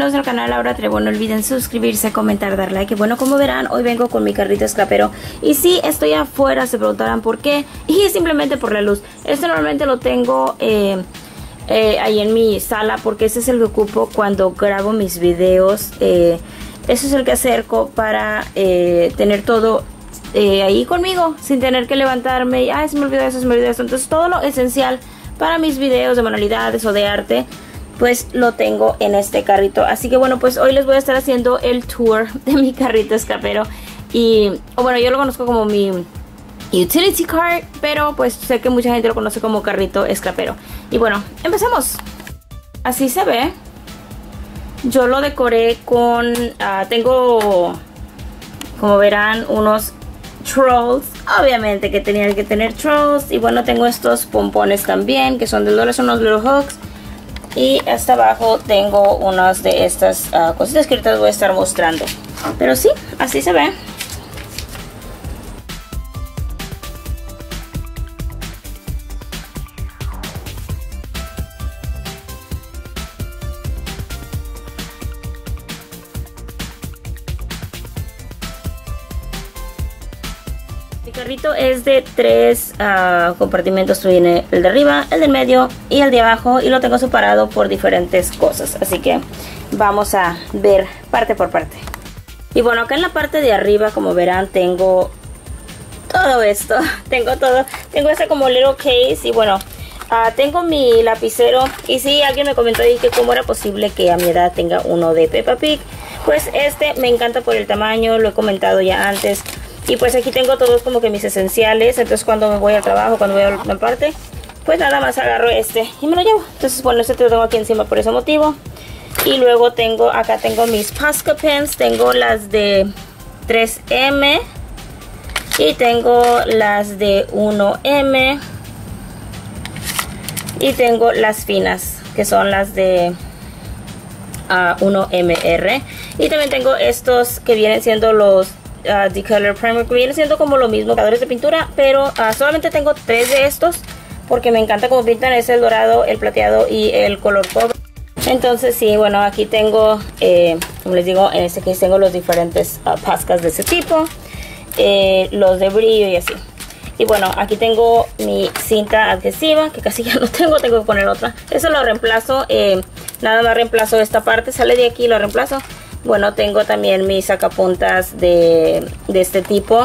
nuevos al canal, Laura Trevo, no olviden suscribirse, comentar, dar like. Y bueno, como verán, hoy vengo con mi carrito scrapero. Y sí, estoy afuera, se preguntarán por qué. Y es simplemente por la luz. Este normalmente lo tengo ahí en mi sala, porque ese es el que ocupo cuando grabo mis videos. Ese es el que acerco para tener todo ahí conmigo, sin tener que levantarme. Ay, se me olvidó eso, se me olvidó eso. Entonces todo lo esencial para mis videos de manualidades o de arte, pues lo tengo en este carrito. Así que bueno, pues hoy les voy a estar haciendo el tour de mi carrito scrapero. Y bueno, yo lo conozco como mi utility cart, pero pues sé que mucha gente lo conoce como carrito scrapero. Y bueno, empecemos. Así se ve. Yo lo decoré con tengo, como verán, unos trolls. Obviamente que tenían que tener trolls. Y bueno, tengo estos pompones también, que son de Lola, son unos little hooks. Y hasta abajo tengo unas de estas cositas que ahorita les voy a estar mostrando. Pero sí, así se ve. El carrito es de 3 compartimentos. Viene el de arriba, el del medio y el de abajo, y lo tengo separado por diferentes cosas. Así que vamos a ver parte por parte. Y bueno, acá en la parte de arriba, como verán, tengo todo esto. Tengo todo. Tengo este como little case. Y bueno, tengo mi lapicero. Y sí, alguien me comentó ahí que cómo era posible que a mi edad tenga uno de Peppa Pig. Pues este me encanta por el tamaño, lo he comentado ya antes. Y pues aquí tengo todos como que mis esenciales. Entonces cuando me voy al trabajo, cuando voy a una parte, pues nada más agarro este y me lo llevo. Entonces bueno, este lo tengo aquí encima por ese motivo. Y luego tengo, acá tengo mis Posca pens. Tengo las de 3M. Y tengo las de 1M. Y tengo las finas, que son las de 1MR. Y también tengo estos que vienen siendo los Decolor Primer, que viene siendo como lo mismo, marcadores de pintura, pero solamente tengo 3 de estos porque me encanta cómo pintan. Es el dorado, el plateado y el color cobre. Entonces sí, bueno, aquí tengo, como les digo, en este case tengo los diferentes pascas de ese tipo, los de brillo y así. Y bueno, aquí tengo mi cinta adhesiva, que casi ya no tengo que poner otra. Eso lo reemplazo, nada más reemplazo esta parte, sale de aquí y lo reemplazo. Bueno, tengo también mis sacapuntas de este tipo.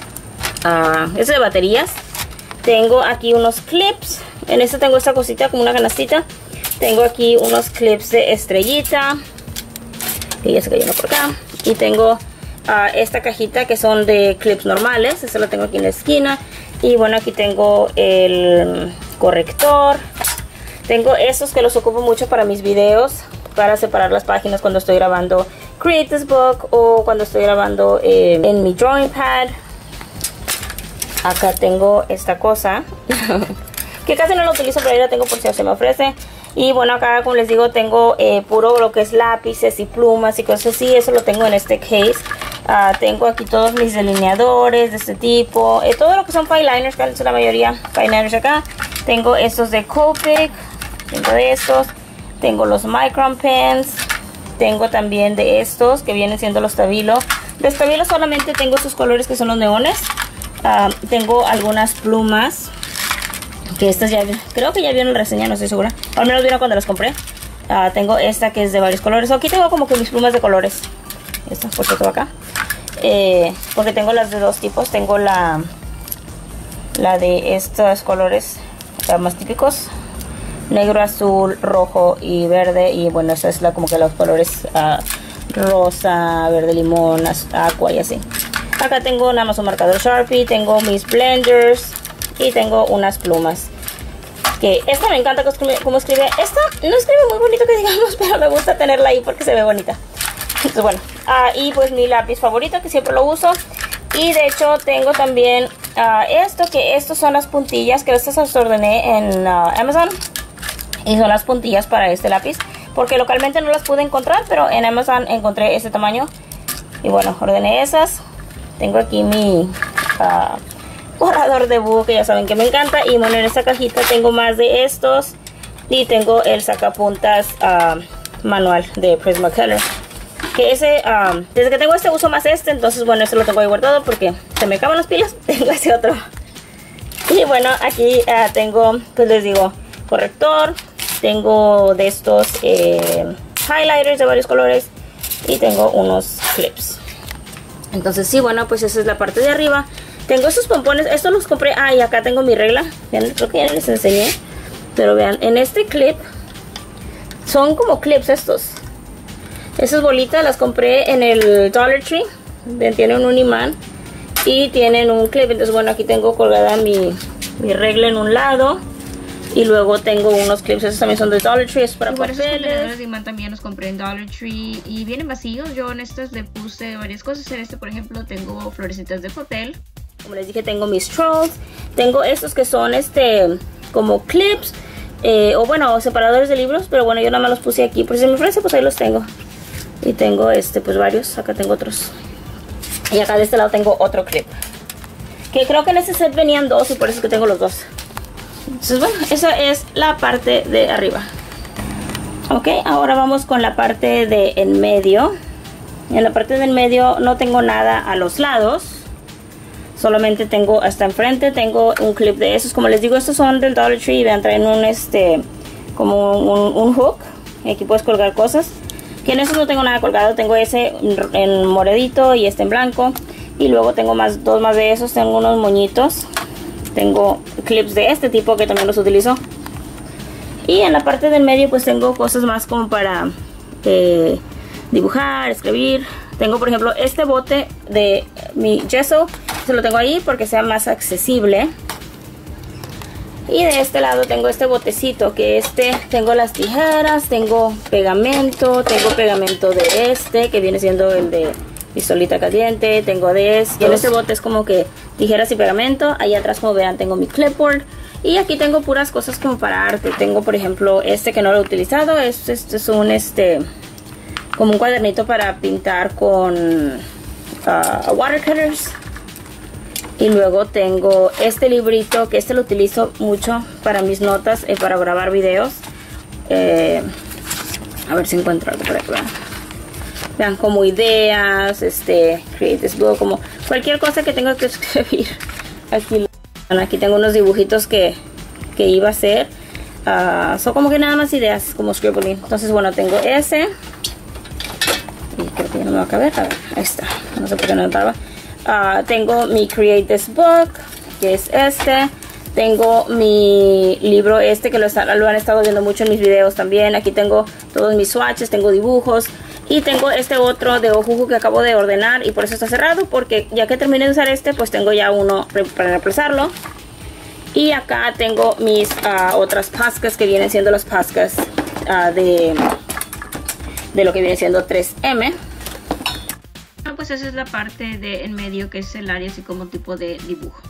Es de baterías. Tengo aquí unos clips. En este tengo esta cosita como una canastita. Tengo aquí unos clips de estrellita, que ya se cayó uno por acá. Y tengo esta cajita que son de clips normales. Este lo tengo aquí en la esquina. Y bueno, aquí tengo el corrector. Tengo estos que los ocupo mucho para mis videos, para separar las páginas cuando estoy grabando Create This Book o cuando estoy grabando en mi drawing pad. Acá tengo esta cosa que casi no lo utilizo, pero ahí la tengo por si se me ofrece. Y bueno, acá como les digo, tengo puro lo que es lápices y plumas y cosas así. Eso lo tengo en este case. Tengo aquí todos mis delineadores de este tipo, todo lo que son fineliners, que es la mayoría fineliners acá. Tengo estos de Copic, tengo de estos. Tengo los Micron Pens. Tengo también de estos que vienen siendo los Stabilo. De Stabilo solamente tengo estos colores que son los neones. Tengo algunas plumas, que estas ya creo que ya vieron la reseña, no estoy segura. Al menos vieron cuando las compré. Tengo esta que es de varios colores. Aquí tengo como que mis plumas de colores. Esta, por cierto, acá. Porque tengo las de 2 tipos. Tengo la de estos colores más típicos: negro, azul, rojo y verde. Y bueno, esta es como que los colores rosa, verde limón, aqua y así. Acá tengo nada más un marcador Sharpie. Tengo mis blenders. Y tengo unas plumas. Que esta me encanta cómo escribe. Esta no escribe muy bonito que digamos, pero me gusta tenerla ahí porque se ve bonita. Entonces bueno, y pues mi lápiz favorito, que siempre lo uso. Y de hecho tengo también estos son las puntillas, que estas las ordené en Amazon. Y son las puntillas para este lápiz, porque localmente no las pude encontrar, pero en Amazon encontré este tamaño. Y bueno, ordené esas. Tengo aquí mi borrador de búho, que ya saben que me encanta. Y bueno, en esta cajita tengo más de estos. Y tengo el sacapuntas manual de Prismacolor. Que ese, desde que tengo este uso más este, entonces bueno, este lo tengo ahí guardado porque se me acaban las pilas. Tengo ese otro. Y bueno, aquí tengo, pues les digo, corrector. Tengo de estos highlighters de varios colores. Y tengo unos clips. Entonces sí, bueno, pues esa es la parte de arriba. Tengo estos pompones, estos los compré. Ah, y acá tengo mi regla. Vean, creo que ya les enseñé. Pero vean, en este clip son como clips estos. Esas bolitas las compré en el Dollar Tree. Tienen un imán y tienen un clip. Entonces bueno, aquí tengo colgada mi regla en un lado. Y luego tengo unos clips, esos también son de Dollar Tree, es para papeles. Esos contenedores de imán también los compré en Dollar Tree y vienen vacíos. Yo en estos le puse varias cosas. En este, por ejemplo, tengo florecitas de papel. Como les dije, tengo mis trolls. Tengo estos que son como clips o bueno, separadores de libros. Pero bueno, yo nada más los puse aquí. Por si me ofrece, pues ahí los tengo. Y tengo pues varios. Acá tengo otros. Y acá de este lado tengo otro clip. Que creo que en este set venían dos y por eso es que tengo los dos. Entonces bueno, esa es la parte de arriba. Ok, ahora vamos con la parte de en medio. En la parte del medio no tengo nada a los lados. Solamente tengo hasta enfrente, tengo un clip de esos. Como les digo, estos son del Dollar Tree. Vean, traen como un hook. Y aquí puedes colgar cosas. Que en estos no tengo nada colgado. Tengo ese en moradito y este en blanco. Y luego tengo dos más de esos. Tengo unos moñitos. Tengo clips de este tipo que también los utilizo. Y en la parte del medio pues tengo cosas más como para dibujar, escribir. Tengo por ejemplo este bote de mi gesso. Se lo tengo ahí porque sea más accesible. Y de este lado tengo este botecito que tengo las tijeras, tengo pegamento de que viene siendo el de pistolita caliente, tengo de este. Y en este bote es como que tijeras y pegamento. Ahí atrás, como verán, tengo mi clipboard. Y aquí tengo puras cosas como para arte. Tengo por ejemplo que no lo he utilizado. Este es un como un cuadernito para pintar con watercolors. Y luego tengo este librito que lo utilizo mucho para mis notas, para grabar videos. A ver si encuentro algo por aquí. Vean, como ideas, create this book, como cualquier cosa que tenga que escribir. Aquí tengo unos dibujitos que iba a hacer. Son como que nada más ideas, como scribbling. Entonces, bueno, tengo ese. Y creo que ya no me va a caber. A ver, ahí está. No sé por qué no entraba. Tengo mi Create This Book, que es Tengo mi libro que lo han estado viendo mucho en mis videos también. Aquí tengo todos mis swatches, tengo dibujos. Y tengo este otro de Ohuhu que acabo de ordenar y por eso está cerrado. Porque ya que terminé de usar pues tengo ya uno para reemplazarlo. Y acá tengo mis otras pascas que vienen siendo las pascas de lo que viene siendo 3M. Bueno, pues esa es la parte de en medio, que es el área así como tipo de dibujo.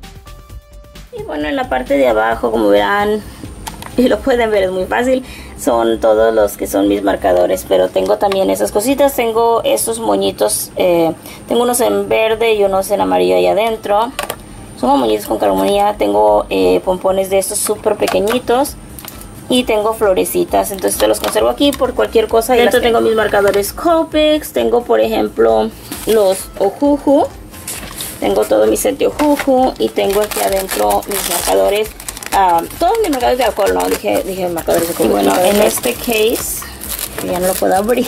Y bueno, en la parte de abajo, como verán, y lo pueden ver, es muy fácil, son todos los que son mis marcadores. Pero tengo también esas cositas. Tengo estos moñitos, tengo unos en verde y unos en amarillo ahí adentro. Son como moñitos con carbonía. Tengo pompones de estos súper pequeñitos. Y tengo florecitas, entonces te los conservo aquí por cualquier cosa. Dentro tengo mis marcadores Copics. Tengo por ejemplo los Ohuhu. Tengo todo mi set de Ohuhu. Y tengo aquí adentro mis marcadores, todos mis marcadores de alcohol, no, dije marcadores de alcohol. Y bueno, en este case, que ya no lo puedo abrir,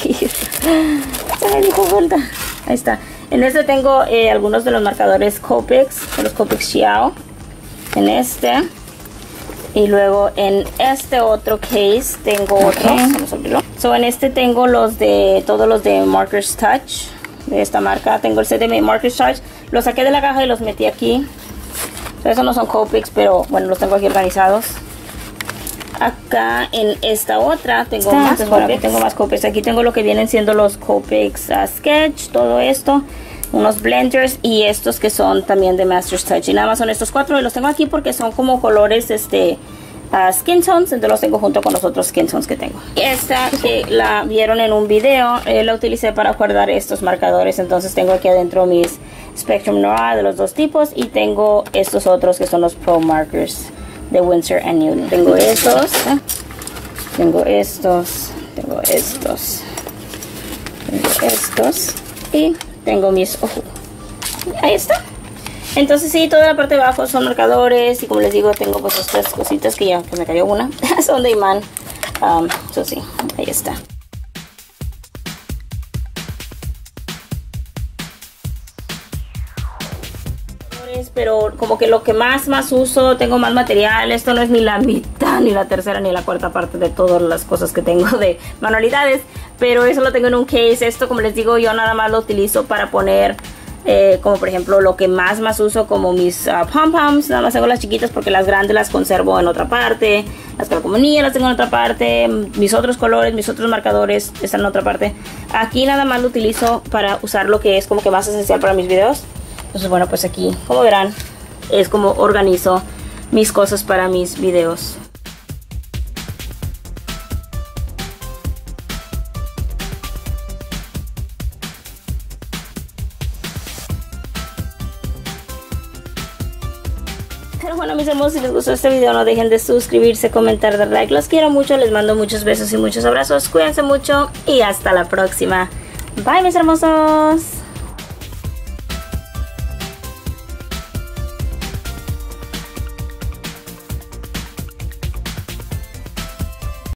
se me dijo vuelta, ahí está. En este tengo algunos de los marcadores Copics, los Copics Xiao, en y luego en este otro case tengo otros, vamos a abrirlo. En este tengo todos los de Markers Touch, de esta marca. Tengo el set de Markers Touch, los saqué de la caja y los metí aquí. Esos no son Copics, pero bueno, los tengo aquí organizados. Acá en esta otra tengo más Copics. Tengo más Copics. Aquí tengo lo que vienen siendo los Copics Sketch, todo esto. Unos blenders y estos que son también de Masters Touch. Y nada más son estos cuatro y los tengo aquí porque son como colores skin tones. Entonces los tengo junto con los otros skin tones que tengo. Esta que la vieron en un video, la utilicé para guardar estos marcadores. Entonces tengo aquí adentro mis Spectrum Noir de los dos tipos. Y tengo estos otros que son los Pro Markers de Winsor & Newton. Tengo estos. Tengo estos. tengo estos. Tengo estos. Y tengo mis ojos. Ahí está. Entonces sí, toda la parte de abajo son marcadores. Y como les digo, tengo pues estas cositas que ya que me cayó una. Son de imán. Eso sí, ahí está. Pero como que lo que más uso, tengo más material. Esto no es ni la mitad, ni la tercera, ni la cuarta parte de todas las cosas que tengo de manualidades, pero eso lo tengo en un case. Esto, como les digo, yo nada más lo utilizo para poner como por ejemplo lo que más uso, como mis pom-poms. Nada más tengo las chiquitas porque las grandes las conservo en otra parte. Las calcomanías las tengo en otra parte. Mis otros colores, mis otros marcadores están en otra parte. Aquí nada más lo utilizo para usar lo que es como que más esencial para mis videos. Entonces bueno, pues aquí, como verán, es como organizo mis cosas para mis videos. Pero bueno, mis hermosos, si les gustó este video, no dejen de suscribirse, comentar, dar like. Los quiero mucho, les mando muchos besos y muchos abrazos. Cuídense mucho y hasta la próxima. Bye, mis hermosos.